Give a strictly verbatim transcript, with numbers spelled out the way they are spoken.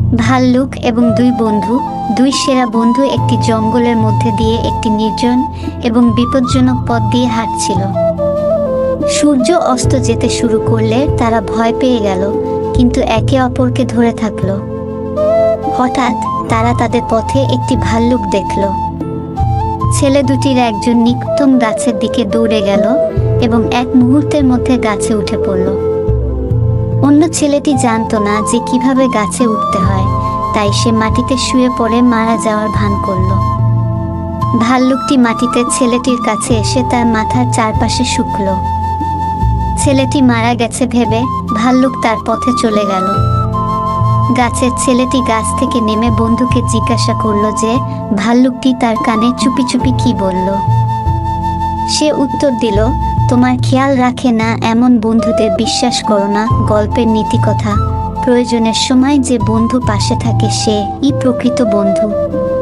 ভাল্লুক এবং দুই বন্ধু, দুই সেরা বন্ধু একটি জঙ্গলের মধ্যে দিয়ে একটি নির্জন এবং বিপজ্জনক পথ দিয়ে হাঁটছিল। সূর্য অস্ত যেতে শুরু করলে তারা ভয় পেয়ে গেল, কিন্তু একে অপরকে ধরে থাকলো। হঠাৎ তারা তাদের পথে একটি ভাল্লুক দেখল। ছেলে দুটির একজন নিকটতম গাছের দিকে দৌড়ে গেল এবং এক মুহূর্তের মধ্যে গাছে উঠে পড়ল। অন্য ছেলেটি জানত না যে কিভাবে গাছে উঠতে হয়, তাই সে মাটিতে শুয়ে পড়ে মারা যাওয়ার ভান করল। ভাল্লুকটি মাটিতে ছেলেটির কাছে এসে তার মাথার চারপাশে শুকল। ছেলেটি মারা গেছে ভেবে ভাল্লুক তার পথে চলে গেল। গাছের ছেলেটি গাছ থেকে নেমে বন্ধুকে জিজ্ঞাসা করল যে ভাল্লুকটি তার কানে চুপি চুপি কি বলল। সে উত্তর দিল, তোমার খেয়াল রাখে না এমন বন্ধুদের বিশ্বাস করো না। গল্পের নীতি কথা, প্রয়োজনের সময় যে বন্ধু পাশে থাকে সে ই প্রকৃত বন্ধু।